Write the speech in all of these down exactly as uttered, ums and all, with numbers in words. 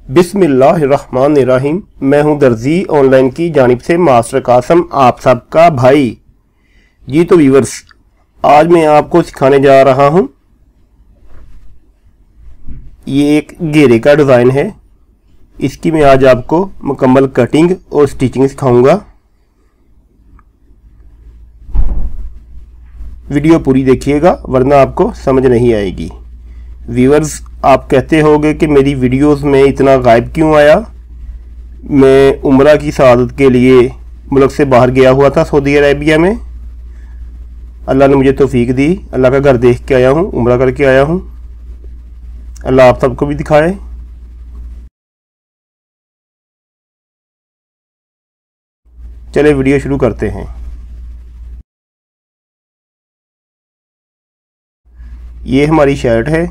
बिस्मिल्लाहिर्रहमानिर्रहीम। मैं हूं दर्जी ऑनलाइन की जानिब से मास्टर कासम, आप सबका भाई जी। तो व्यूअर्स, आज मैं आपको सिखाने जा रहा हूं, ये एक घेरे का डिज़ाइन है। इसकी मैं आज आपको मुकम्मल कटिंग और स्टिचिंग सिखाऊंगा। वीडियो पूरी देखिएगा वरना आपको समझ नहीं आएगी। व्यूअर्स, आप कहते होंगे कि मेरी वीडियोस में इतना गायब क्यों आया। मैं उम्रा की सआदत के लिए मुल्क से बाहर गया हुआ था, सऊदी अरेबिया में। अल्लाह ने मुझे तौफीक दी, अल्लाह का घर देख के आया हूँ, उम्रा करके आया हूँ। अल्लाह आप सबको भी दिखाए। चले वीडियो शुरू करते हैं। ये हमारी शर्ट है।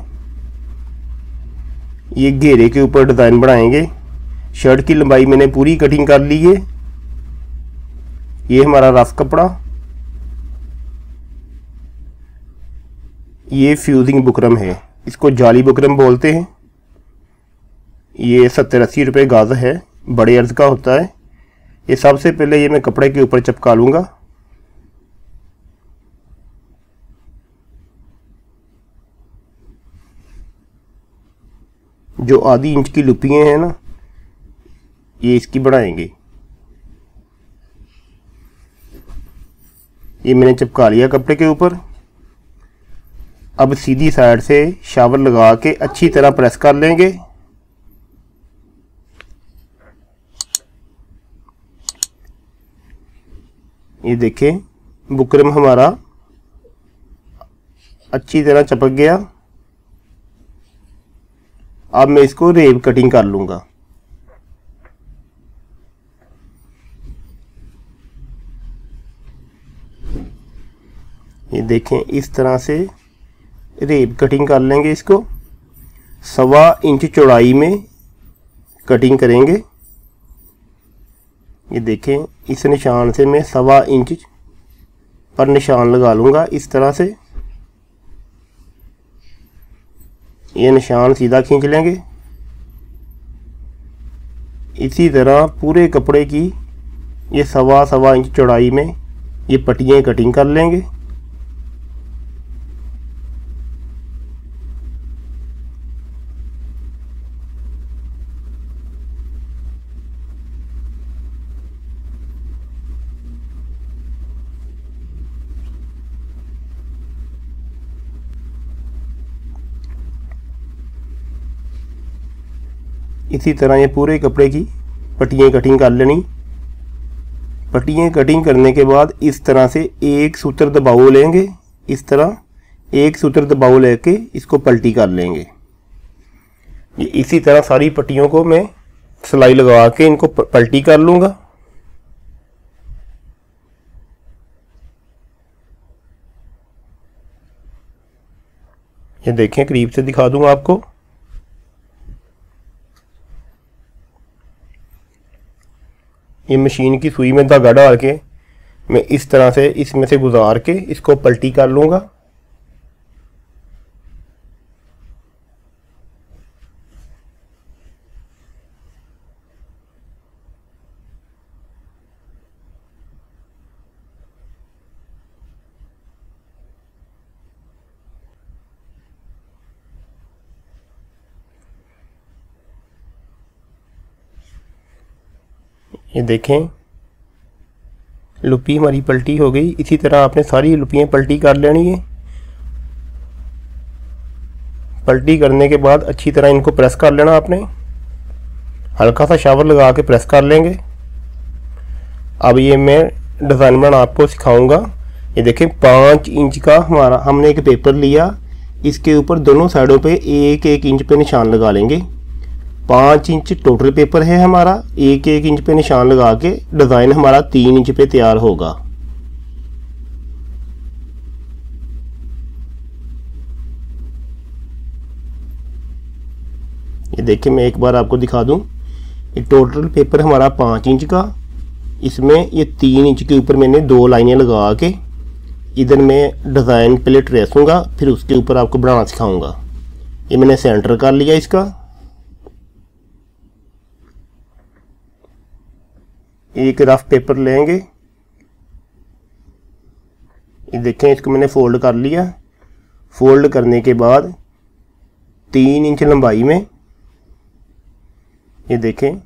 ये घेरे के ऊपर डिज़ाइन बनाएंगे। शर्ट की लंबाई मैंने पूरी कटिंग कर ली है। ये हमारा रफ कपड़ा, ये फ्यूजिंग बुकरम है, इसको जाली बुकरम बोलते हैं। ये सत्तर अस्सी रुपये गाज है, बड़े अर्ज का होता है। ये सबसे पहले ये मैं कपड़े के ऊपर चिपका लूँगा। जो आधी इंच की लुपियाँ हैं ना, ये इसकी बनाएंगे। ये मैंने चिपका लिया कपड़े के ऊपर। अब सीधी साइड से शावर लगा के अच्छी तरह प्रेस कर लेंगे। ये देखें, बुकरम हमारा अच्छी तरह चिपक गया। अब मैं इसको रेब कटिंग कर लूँगा। ये देखें, इस तरह से रेब कटिंग कर लेंगे। इसको सवा इंच चौड़ाई में कटिंग करेंगे। ये देखें, इस निशान से मैं सवा इंच पर निशान लगा लूँगा इस तरह से। ये निशान सीधा खींच लेंगे। इसी तरह पूरे कपड़े की ये सवा सवा इंच चौड़ाई में ये पट्टियाँ कटिंग कर लेंगे। इसी तरह ये पूरे कपड़े की पट्टियाँ कटिंग कर लेनी। पट्टियाँ कटिंग करने के बाद इस तरह से एक सूत्र दबाव लेंगे। इस तरह एक सूत्र दबाव लेके इसको पलटी कर लेंगे। ये इसी तरह सारी पट्टियों को मैं सिलाई लगा के इनको पलटी कर लूँगा। ये देखें, करीब से दिखा दूँगा आपको। ये मशीन की सुई में धागा डाल के मैं इस तरह से इसमें से गुजार के इसको पलटी कर लूँगा। ये देखें, लुपी हमारी पलटी हो गई। इसी तरह आपने सारी लुपियाँ पलटी कर लेनी है। पलटी करने के बाद अच्छी तरह इनको प्रेस कर लेना आपने। हल्का सा शावर लगा के प्रेस कर लेंगे। अब ये मैं डिज़ाइन बनाना आपको सिखाऊंगा। ये देखें, पाँच इंच का हमारा हमने एक पेपर लिया। इसके ऊपर दोनों साइडों पे एक एक इंच पे निशान लगा लेंगे। पाँच इंच टोटल पेपर है हमारा। एक एक इंच पे निशान लगा के डिज़ाइन हमारा तीन इंच पे तैयार होगा। ये देखिए, मैं एक बार आपको दिखा दूं। ये टोटल पेपर हमारा पाँच इंच का, इसमें ये तीन इंच के ऊपर मैंने दो लाइनें लगा के इधर मैं डिज़ाइन पहले ट्रेसूँगा, फिर उसके ऊपर आपको बनाना सिखाऊंगा। ये मैंने सेंटर कर लिया इसका। एक रफ पेपर लेंगे, ये देखें इसको मैंने फोल्ड कर लिया। फोल्ड करने के बाद तीन इंच लंबाई में, ये देखें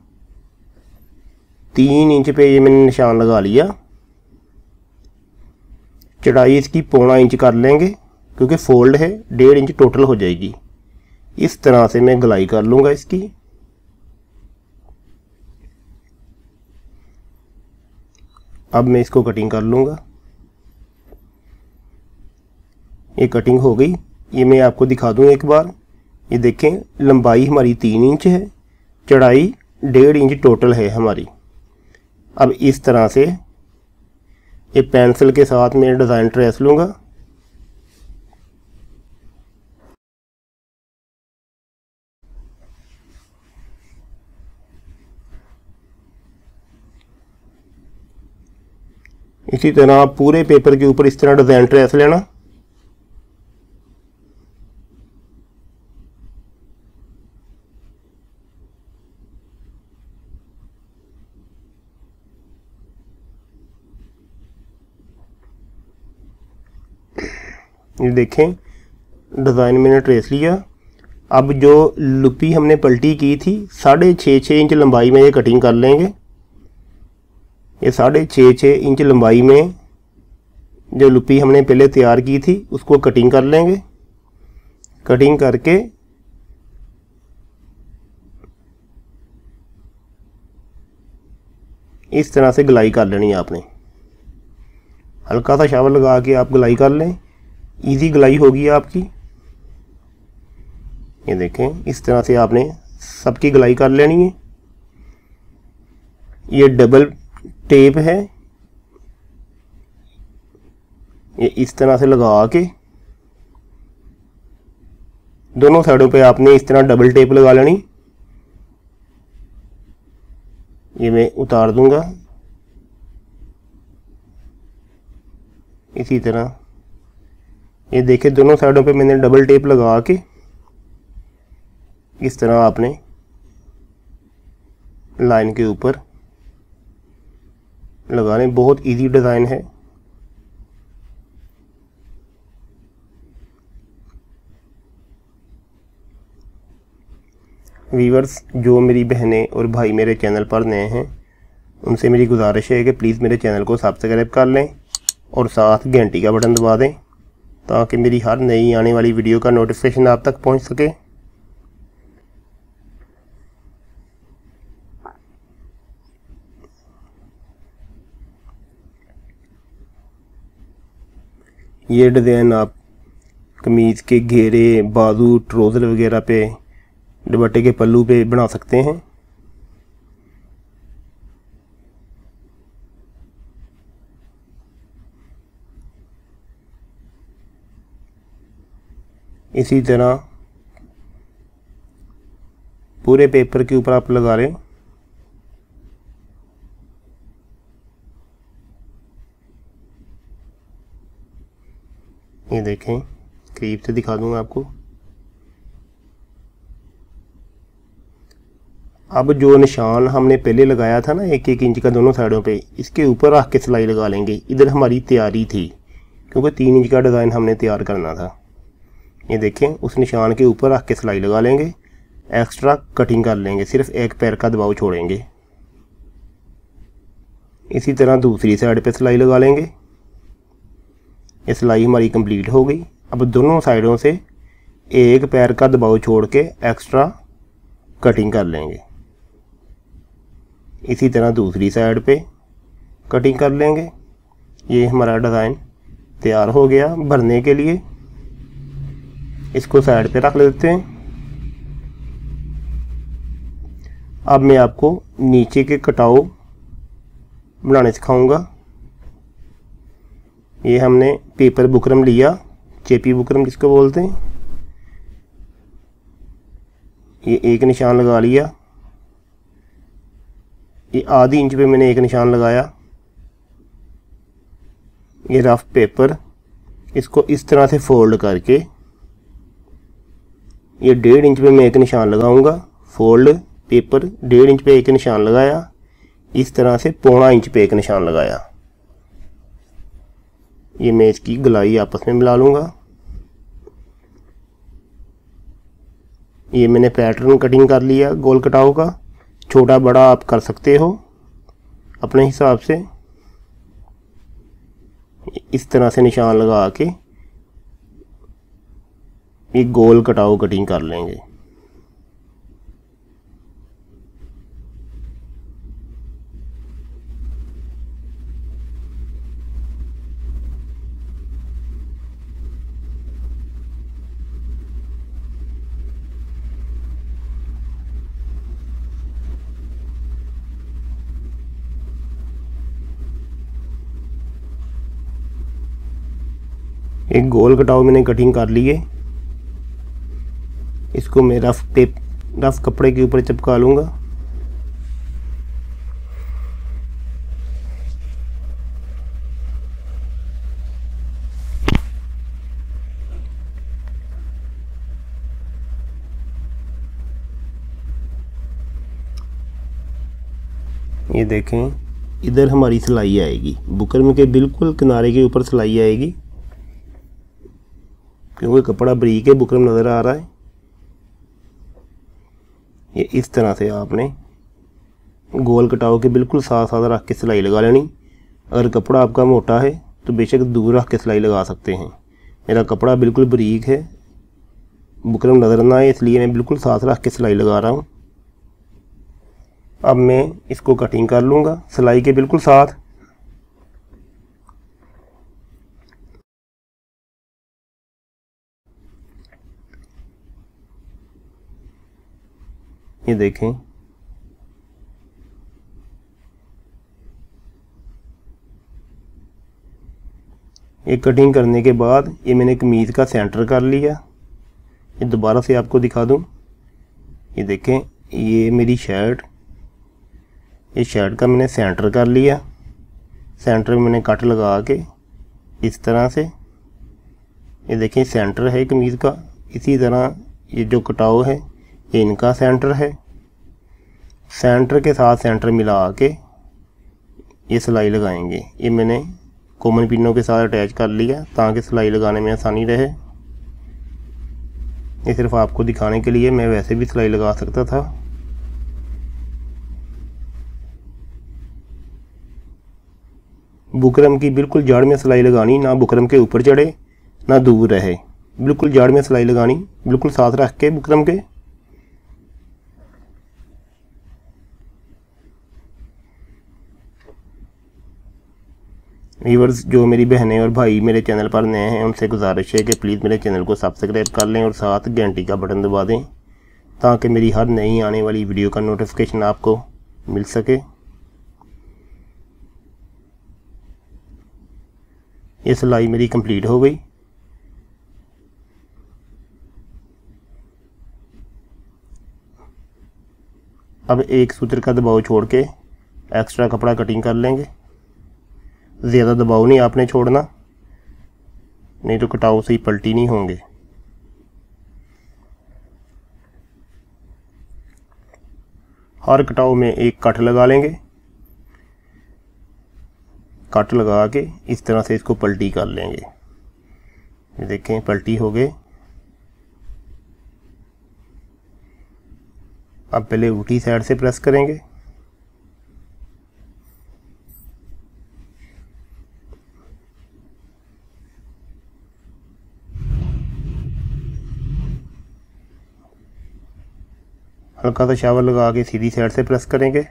तीन इंच पे ये मैंने निशान लगा लिया। चौड़ाई इसकी पौना इंच कर लेंगे क्योंकि फोल्ड है, डेढ़ इंच टोटल हो जाएगी। इस तरह से मैं गलाई कर लूँगा इसकी। अब मैं इसको कटिंग कर लूँगा। ये कटिंग हो गई। ये मैं आपको दिखा दूँ एक बार। ये देखें लंबाई हमारी तीन इंच है, चौड़ाई डेढ़ इंच टोटल है हमारी। अब इस तरह से ये पेंसिल के साथ मैं डिज़ाइन ट्रेस लूँगा। इसी तरह पूरे पेपर के ऊपर इस तरह डिज़ाइन ट्रेस लेना। ये देखें डिज़ाइन मैंने ट्रेस लिया। अब जो लुपी हमने पलटी की थी साढ़े छः छः इंच लंबाई में ये कटिंग कर लेंगे। ये साढ़े छः छः इंच लंबाई में जो लुपी हमने पहले तैयार की थी उसको कटिंग कर लेंगे। कटिंग करके इस तरह से गलाई कर लेनी है आपने। हल्का सा शावर लगा के आप गलाई कर लें, इजी गलाई होगी आपकी। ये देखें इस तरह से आपने सबकी गलाई कर लेनी है। ये डबल टेप है, ये इस तरह से लगा के दोनों साइडों पे आपने इस तरह डबल टेप लगा लेनी। ये मैं उतार दूंगा इसी तरह। ये देखें दोनों साइडों पे मैंने डबल टेप लगा के इस तरह आपने लाइन के ऊपर लगाने। बहुत इजी डिज़ाइन है। व्यूअर्स जो मेरी बहनें और भाई मेरे चैनल पर नए हैं उनसे मेरी गुजारिश है कि प्लीज़ मेरे चैनल को सब्सक्राइब कर लें और साथ घंटी का बटन दबा दें ताकि मेरी हर नई आने वाली वीडियो का नोटिफिकेशन आप तक पहुंच सके। ये डिज़ाइन आप कमीज़ के घेरे, बाजू, ट्राउज़र वगैरह पे, दुपट्टे के पल्लू पे बना सकते हैं। इसी तरह पूरे पेपर के ऊपर आप लगा लें। ये देखें करीब से दिखा दूंगा आपको। अब जो निशान हमने पहले लगाया था ना एक एक इंच का दोनों साइडों पे, इसके ऊपर रख के सिलाई लगा लेंगे। इधर हमारी तैयारी थी क्योंकि तीन इंच का डिज़ाइन हमने तैयार करना था। ये देखें उस निशान के ऊपर रख के सिलाई लगा लेंगे, एक्स्ट्रा कटिंग कर लेंगे, सिर्फ एक पैर का दबाव छोड़ेंगे। इसी तरह दूसरी साइड पे सिलाई लगा लेंगे। ये सिलाई हमारी कंप्लीट हो गई। अब दोनों साइडों से एक पैर का दबाव छोड़ के एक्स्ट्रा कटिंग कर लेंगे। इसी तरह दूसरी साइड पे कटिंग कर लेंगे। ये हमारा डिज़ाइन तैयार हो गया भरने के लिए। इसको साइड पे रख लेते हैं। अब मैं आपको नीचे के कटाव बनाने सिखाऊंगा। ये हमने पेपर बुकरम लिया, चेपी बुकरम जिसको बोलते हैं। ये एक निशान लगा लिया। ये आधी इंच पे मैंने एक निशान लगाया। ये रफ पेपर, इसको इस तरह से फोल्ड करके ये डेढ़ इंच पे मैं एक निशान लगाऊंगा। फोल्ड पेपर, डेढ़ इंच पे एक निशान लगाया। इस तरह से पौना इंच पे एक निशान लगाया। ये मैं इसकी गलाई आपस में मिला लूँगा। ये मैंने पैटर्न कटिंग कर लिया गोल कटाव का। छोटा बड़ा आप कर सकते हो अपने हिसाब से। इस तरह से निशान लगा के ये गोल कटाव कटिंग कर लेंगे। एक गोल कटाव मैंने कटिंग कर ली है। इसको मैं रफ टेप रफ कपड़े के ऊपर चिपका लूँगा। ये देखें, इधर हमारी सिलाई आएगी, बुकरम के बिल्कुल किनारे के ऊपर सिलाई आएगी, क्योंकि कपड़ा बारीक है, बुकरम नज़र आ रहा है। ये इस तरह से आपने गोल कटाव के बिल्कुल साथ साथ रख के सिलाई लगा लेनी। अगर कपड़ा आपका मोटा है तो बेशक दूर रख के सिलाई लगा सकते हैं। मेरा कपड़ा बिल्कुल बारीक है, बुकरम नज़र ना आए, इसलिए मैं बिल्कुल साथ रख के सिलाई लगा रहा हूँ। अब मैं इसको कटिंग कर लूँगा सिलाई के बिल्कुल साथ। ये देखें, ये कटिंग करने के बाद ये मैंने कमीज़ का सेंटर कर लिया। ये दोबारा से आपको दिखा दूं। ये देखें, ये मेरी शर्ट, ये शर्ट का मैंने सेंटर कर लिया। सेंटर में मैंने कट लगा के इस तरह से, ये देखें सेंटर है कमीज़ का। इसी तरह ये जो कटाव है ये इनका सेंटर है। सेंटर के साथ सेंटर मिला के ये सिलाई लगाएंगे। ये मैंने कॉमन पिनों के साथ अटैच कर लिया ताकि सिलाई लगाने में आसानी रहे। ये सिर्फ आपको दिखाने के लिए, मैं वैसे भी सिलाई लगा सकता था। बुकरम की बिल्कुल जड़ में सिलाई लगानी, ना बुकरम के ऊपर चढ़े ना दूर रहे, बिल्कुल जड़ में सिलाई लगानी, बिल्कुल साथ रख के बुकरम के। व्यूअर्स, जो मेरी बहनें और भाई मेरे चैनल पर नए हैं, उनसे गुजारिश है कि प्लीज़ मेरे चैनल को सब्सक्राइब कर लें और साथ घंटी का बटन दबा दें ताकि मेरी हर नई आने वाली वीडियो का नोटिफिकेशन आपको मिल सके। ये सिलाई मेरी कंप्लीट हो गई। अब एक सूत्र का दबाव छोड़ के एक्स्ट्रा कपड़ा कटिंग कर लेंगे। ज़्यादा दबाव नहीं आपने छोड़ना, नहीं तो कटाव से ही पलटी नहीं होंगे। हर कटाव में एक कट लगा लेंगे। कट लगा के इस तरह से इसको पलटी कर लेंगे। ये देखें, पलटी हो गए। अब पहले उल्टी साइड से प्रेस करेंगे। हल्का सा शावर लगा के सीधी साइड से प्रेस करेंगे।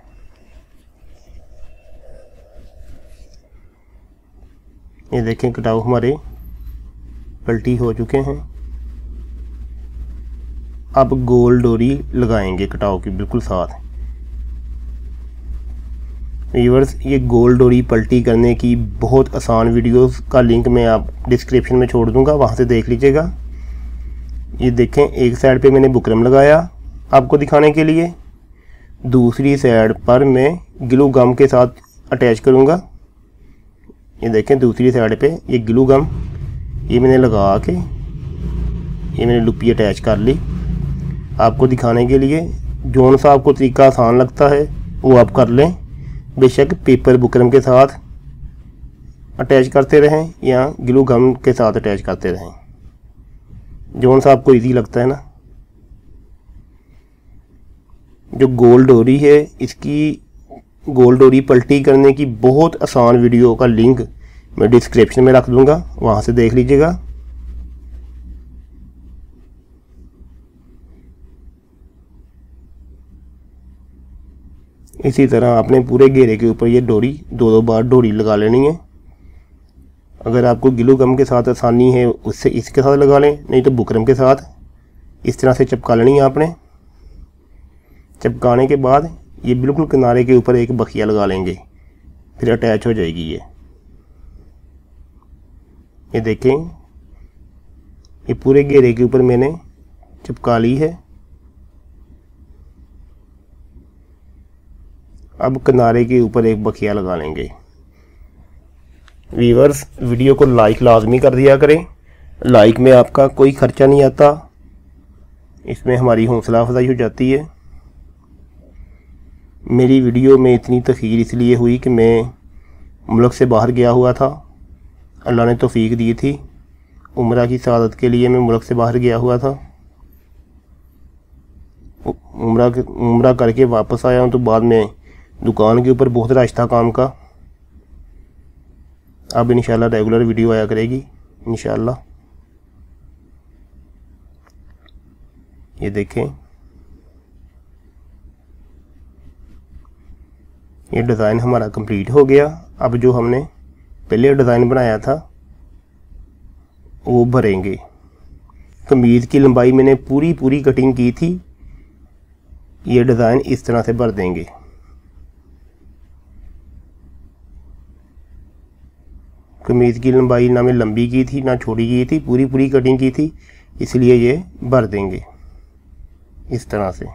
ये देखें, कटाव हमारे पलटी हो चुके हैं। अब गोल डोरी लगाएंगे कटाव की बिल्कुल साथ। व्यूअर्स, ये गोल डोरी पलटी करने की बहुत आसान वीडियोस का लिंक मैं आप डिस्क्रिप्शन में छोड़ दूंगा, वहाँ से देख लीजिएगा। ये देखें, एक साइड पे मैंने बुकरम लगाया आपको दिखाने के लिए, दूसरी साइड पर मैं ग्लू गम के साथ अटैच करूँगा। ये देखें, दूसरी साइड पे ये ग्लू गम ये मैंने लगा के ये मैंने लुपी अटैच कर ली आपको दिखाने के लिए। जोन सा आपको तरीका आसान लगता है वो आप कर लें, बेशक पेपर बुकरम के साथ अटैच करते रहें या ग्लू गम के साथ अटैच करते रहें, जोन सा आपको इजी लगता है ना। जो गोल डोरी है, इसकी गोल डोरी पलटी करने की बहुत आसान वीडियो का लिंक मैं डिस्क्रिप्शन में रख दूंगा, वहाँ से देख लीजिएगा। इसी तरह आपने पूरे घेरे के ऊपर ये डोरी दो दो बार डोरी लगा लेनी है। अगर आपको ग्लू गम के साथ आसानी है उससे इसके साथ लगा लें, नहीं तो बुकरम के साथ इस तरह से चिपका लेनी है आपने। चिपकाने के बाद ये बिल्कुल किनारे के ऊपर एक बखिया लगा लेंगे, फिर अटैच हो जाएगी ये। ये देखें, ये पूरे घेरे के ऊपर मैंने चिपका ली है। अब किनारे के ऊपर एक बखिया लगा लेंगे। व्यूअर्स, वीडियो को लाइक लाजमी कर दिया करें, लाइक में आपका कोई खर्चा नहीं आता, इसमें हमारी हौसला अफजाई हो जाती है। मेरी वीडियो में इतनी तखीर इसलिए हुई कि मैं मुल्क से बाहर गया हुआ था, अल्लाह ने तौफीक दी थी। उम्रा की सआदत के लिए मैं मुल्क से बाहर गया हुआ था, उम्रा उम्रा करके वापस आया हूँ, तो बाद में दुकान के ऊपर बहुत रश था काम का। अब इंशाल्लाह रेगुलर वीडियो आया करेगी इंशाल्लाह। ये देखें, ये डिज़ाइन हमारा कंप्लीट हो गया। अब जो हमने पहले डिज़ाइन बनाया था वो भरेंगे। कमीज़ की लंबाई मैंने पूरी पूरी कटिंग की थी, ये डिज़ाइन इस तरह से भर देंगे। कमीज़ की लंबाई ना मैं लंबी की थी ना छोटी की थी, पूरी पूरी कटिंग की थी, इसलिए ये भर देंगे इस तरह से।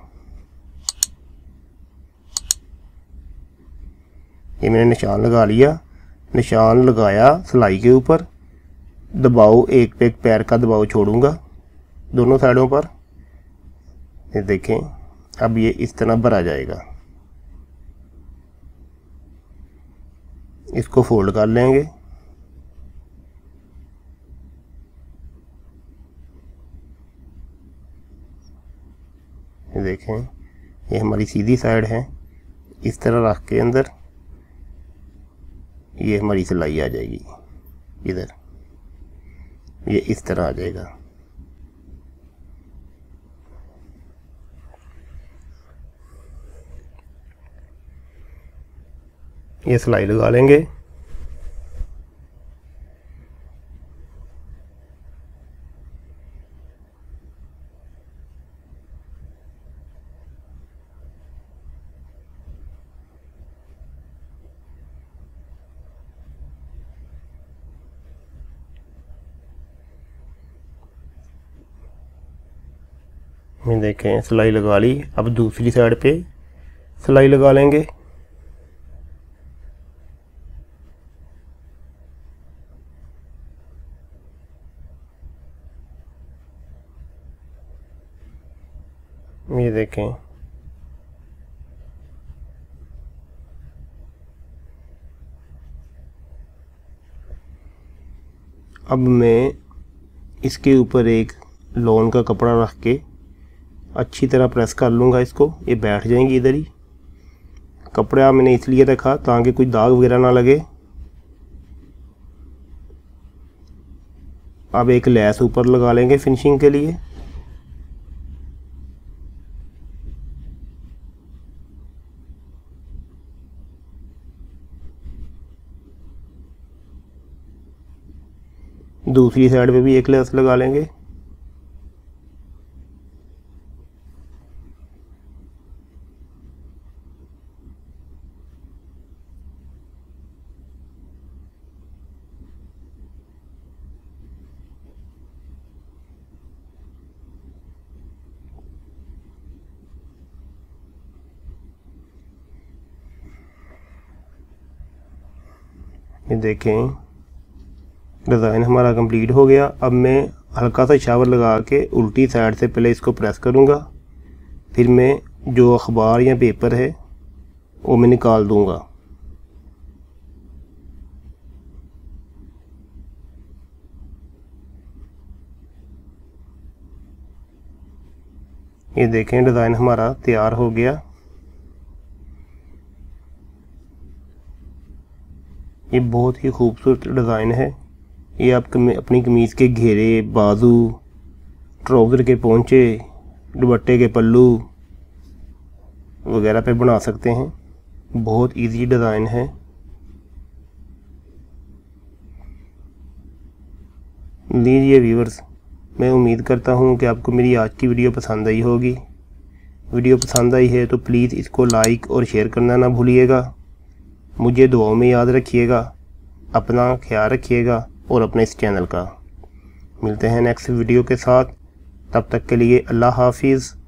ये मैंने निशान लगा लिया, निशान लगाया सिलाई के ऊपर, दबाव एक पे एक पैर का दबाव छोड़ूंगा दोनों साइडों पर। ये देखें, अब ये इस तरह भरा जाएगा। इसको फोल्ड कर लेंगे। ये देखें, ये हमारी सीधी साइड है, इस तरह रख के अंदर ये हमारी सिलाई आ जाएगी। इधर ये इस तरह आ जाएगा। ये सिलाई लगा लेंगे। में देखें, सिलाई लगा ली। अब दूसरी साइड पे सिलाई लगा लेंगे। ये देखें, अब मैं इसके ऊपर एक लॉन का कपड़ा रख के अच्छी तरह प्रेस कर लूँगा इसको। ये बैठ जाएंगी इधर ही। कपड़ा मैंने इसलिए रखा ताकि कोई दाग वगैरह ना लगे। अब एक लैस ऊपर लगा लेंगे फिनिशिंग के लिए। दूसरी साइड पे भी एक लैस लगा लेंगे। ये देखें, डिज़ाइन हमारा कंप्लीट हो गया। अब मैं हल्का सा शावर लगा के उल्टी साइड से पहले इसको प्रेस करूँगा, फिर मैं जो अखबार या पेपर है वो मैं निकाल दूँगा। ये देखें डिज़ाइन हमारा तैयार हो गया। ये बहुत ही खूबसूरत डिज़ाइन है। ये आप अपनी कमीज़ के घेरे, बाजू, ट्राउज़र के पोंचे, दुपट्टे के पल्लू वगैरह पे बना सकते हैं। बहुत इजी डिज़ाइन है। लीजिए व्यूअर्स, मैं उम्मीद करता हूँ कि आपको मेरी आज की वीडियो पसंद आई होगी। वीडियो पसंद आई है तो प्लीज़ इसको लाइक और शेयर करना ना भूलिएगा। मुझे दुआओं में याद रखिएगा। अपना ख्याल रखिएगा और अपने इस चैनल का। मिलते हैं नेक्स्ट वीडियो के साथ। तब तक के लिए अल्लाह हाफिज़।